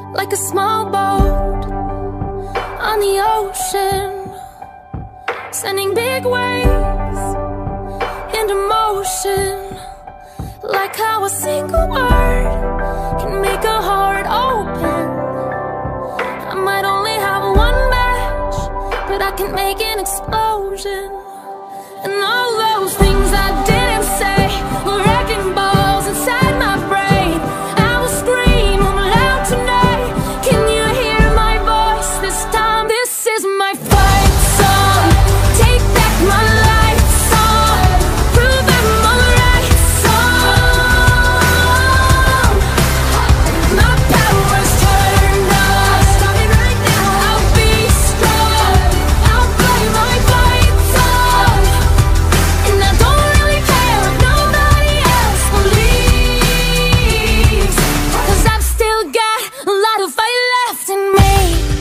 like a small boat on the ocean, sending big waves into motion. Like how a single word can make a heart open. I might only have one match, but I can make an explosion. And all those things I didn't say were wrecking balls inside my brain. I will scream loud tonight. Can you hear my voice this time? This is my fight song. Take back my life song. Prove I'm on the right song. My power's turned on. Stop me right now. I'll be strong. I'll play my fight song. And I don't really care if nobody else believes, 'cause I've still got a lot of fight left in me.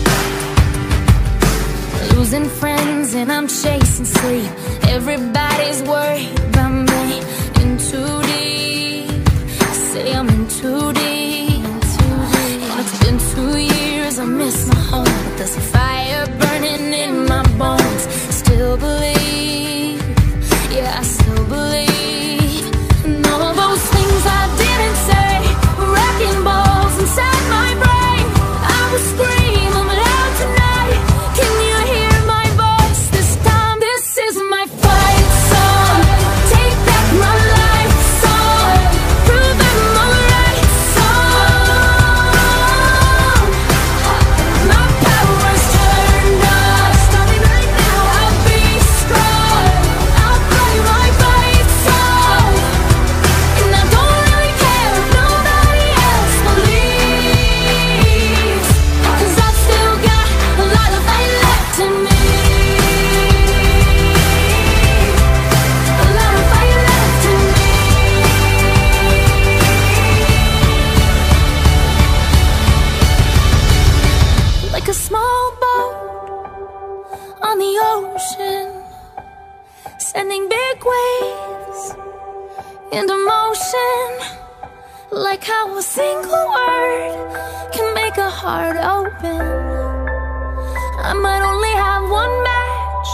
Losing friends and I'm chasing sleep. Everybody's worried about me. In too deep, say I'm in too deep. And it's been 2 years, I miss my home, but there's a fire burning in my bones. Still believe, yeah, I still believe. And all those things I didn't say were wrecking balls inside my brain. I will scream loud tonight. Can you hear my voice this time? This is my fight song. Take back my life song. Prove I'm on the right song. My power's turned on. Stop me right now. I'll be strong. I'll play my fight song. And I don't really care if nobody else believes, 'cause I've still got a lot of fight left in me. A lot of fight left in me. Like a small boat on the ocean, sending big waves into motion. Like how a single word can make a heart open. I might only have one match,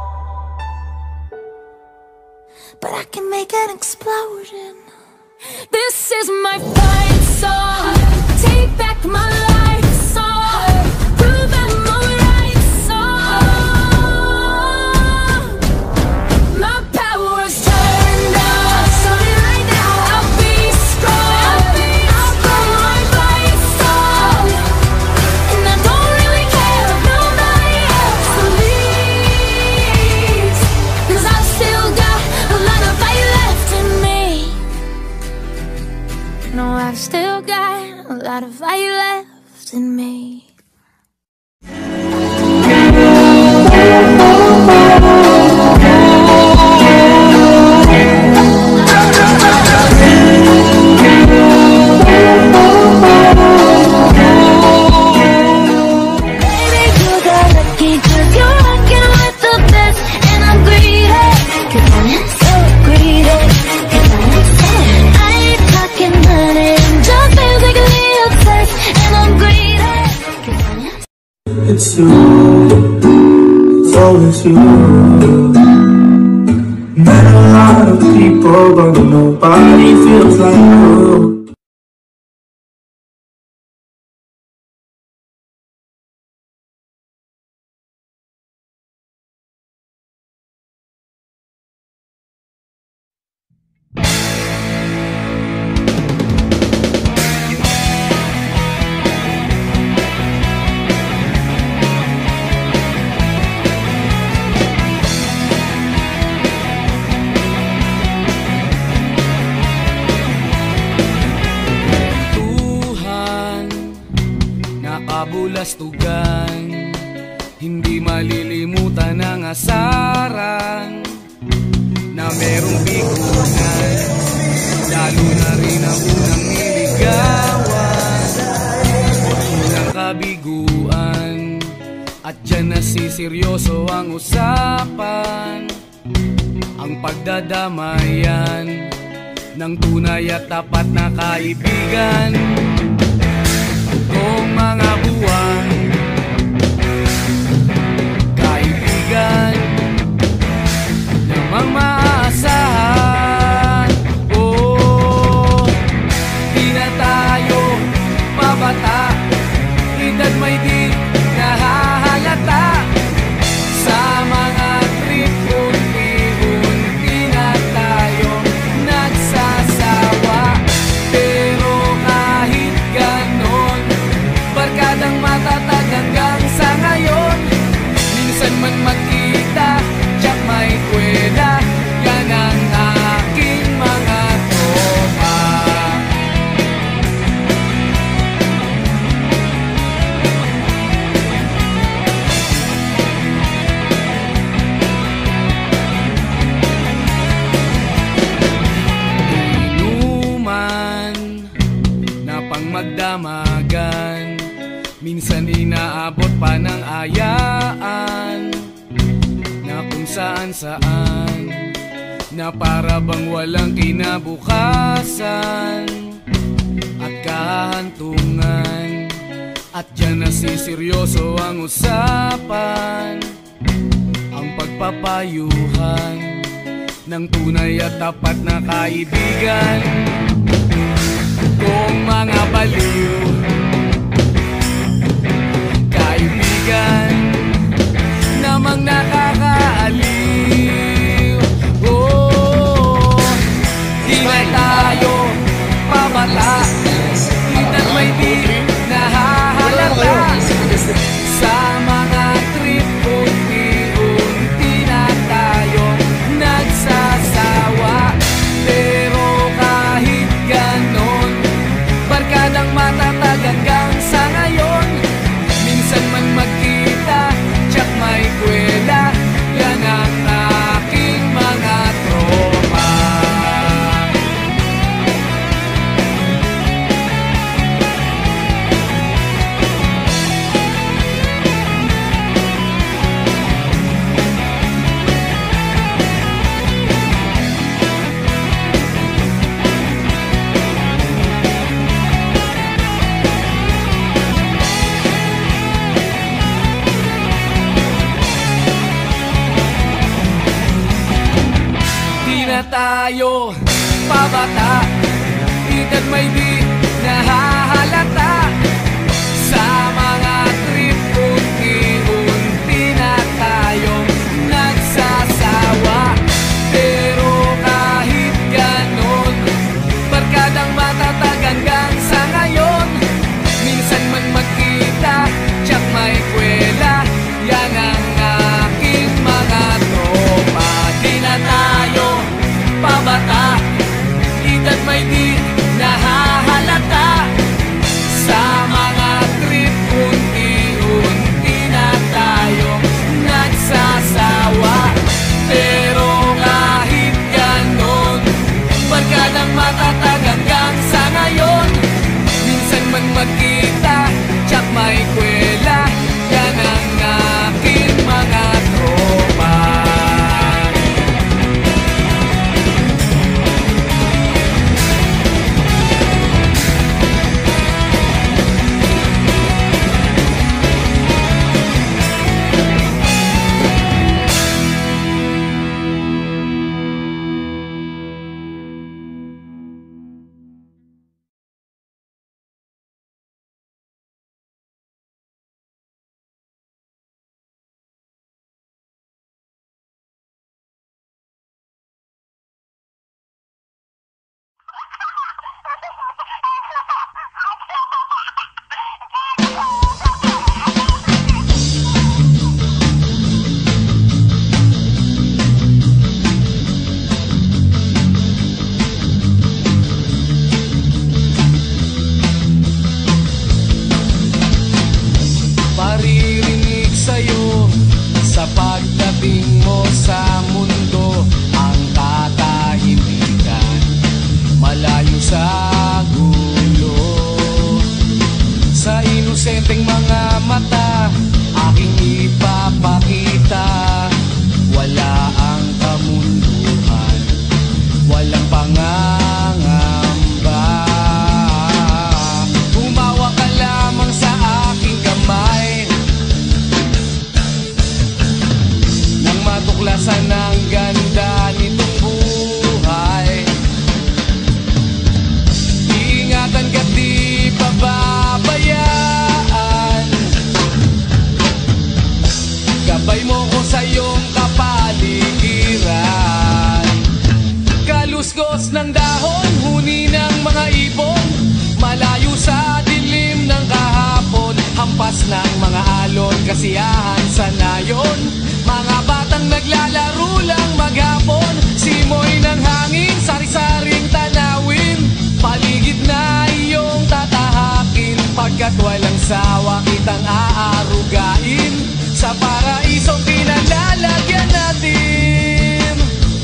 but I can make an explosion. This is my fight song. Take back my life song. Prove I'm on the right song. My power's turned on. Stop me right now. I'll be strong. I'll play my fight song. And I don't really care if nobody else believes, 'cause I've still got a lot of fight left in me. No, I've still got a lot of fight left in me. Baby, you got lucky 'cause you're rocking with the best. And I'm greedy, 'cause I'm so greedy, 'cause I'm obsessed. I ain't talking money, I'm just physically obsessed. And I'm greedy, 'cause I'm It's you, it's always you. Met a lot of people, but nobody feels like you. Kabulastugan, hindi malilimutan ang asaran na merong bigunan, lalo na rin ang unang niligawan, unang kabiguan, at dyan nasiseryoso ang usapan, ang pagdadamayan ng tunay at tapat na kaibigan. kong mga buwan, kaibigan namang maaasahan. Oh, di na tayo pabata, edad may di nahahalata. Sa mga trip, unti-unti na tayo nagsasawa. Pero kahit ganon, barkadang matatag hanggang sa ngayon. Minsan man magkita, tiyak may kwela, yan ang aking mga tropa. Inuman na pang magdamagan, minsan inaabot pa ng ayaan, na kung saan-saan, na para bang walang kinabukasan at kahantungan. At dyan nasiseryoso ang usapan, ang pagpapayuhan ng tunay at tapat na kaibigan. Kung mga baliw, kaibigan namang nakakaaliw. Oh, di na tayo pabata, edad may di nahahalata. Sa mga trip, unti-unti na tayo nagsasawa. Pero kahit ganon, barkadang matatag hanggang sa ngayon. Minsan man magkita, tiyak may kwela, yan ang aking mga tropa. Na tayo pabata, edad may di nahahalata. Sa mga trip, unti-unti na tayo nagsasawa. Pero kahit ganon, barkadang matatag hanggang sa ngayon. Minsan man magkita, tiyak may kwela, yan ang aking mga tropa. Di na tayo pabata, edad may di nahahalata. Sa mga trip, unti-unti na tayo nagsasawa. Pero kahit ganon, barkadang matatag hanggang sa ngayon. Minsan man magkita, tiyak may kwela, yan ang aking mga tropa. inosenteng mga mata aking ipapakita. Wala ang kamunduhan, walang pangangamba. Humawa ka lamang sa ng mga alon, kasiyahan sa nayon. Mga batang naglalaro lang maghapon, simoy ng hangin, sari-saring tanawin. Paligid na iyong tatahakin, pagkat walang sawa kitang aarugain. Sa paraisong pinalalagyan natin.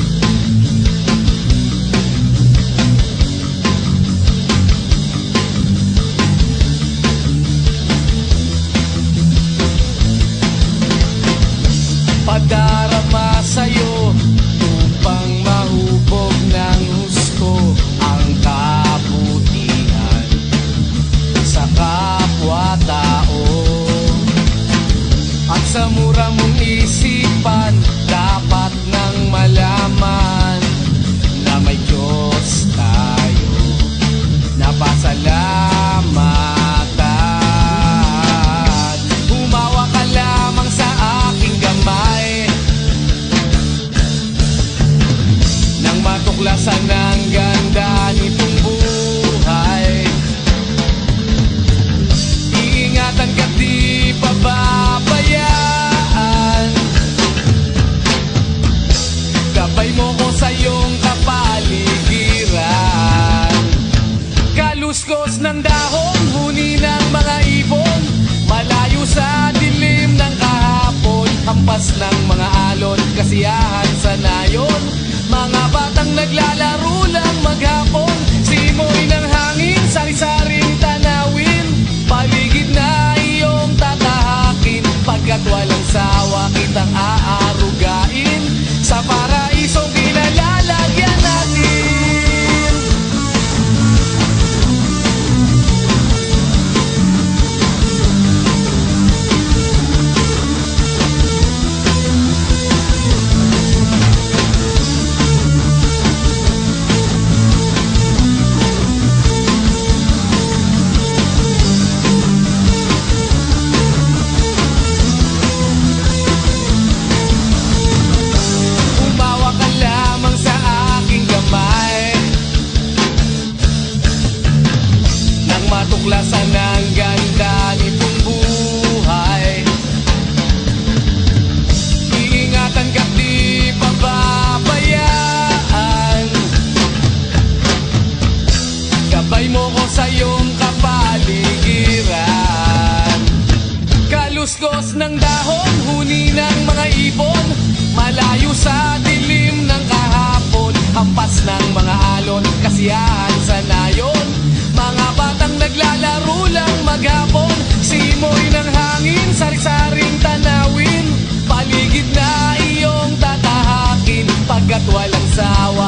Padarama sa'yo upang mahubog ng husto ang kabutihan sa kapwa-tao. At sa mura mong isipan, dapat nang malaman na may Diyos tayo na pasalamatan. Humawa ka lamang sa aking gamay nang matuklasan ng ganda nitong buhay. Iingatan ka, di pababayaan. Gabay mo ko sa iyong kapaligiran. Kaluskos ng dahon, huni ng mga ibon, malayo sa dilim ng kahapon. Hampas ng mga alon, kasiyahan sa nayon. Mga batang naglalaro lang maghapon, simoy ng hangin, sari-saring tanawin. Paligid na iyong tatahakin, pagkat walang sawa kitang aarugain. Sa paraisong pinalalagyan natin. Umawa ka lamang sa aking gamay nang matuklasan ng ganda nitong buhay. Iingatan ka, di pababayaan. Gabay mo ko sa iyong kapaligiran. Kaluskos ng dahon, huni ng mga ibon, malayo sa dilim ng kahapon. Hampas ng mga alon, kasiyahan sa nayon. Mga batang naglalaro lang maghapon, simoy ng hangin, sari-saring tanawin. Paligid na iyong tatahakin, pagkat walang sawa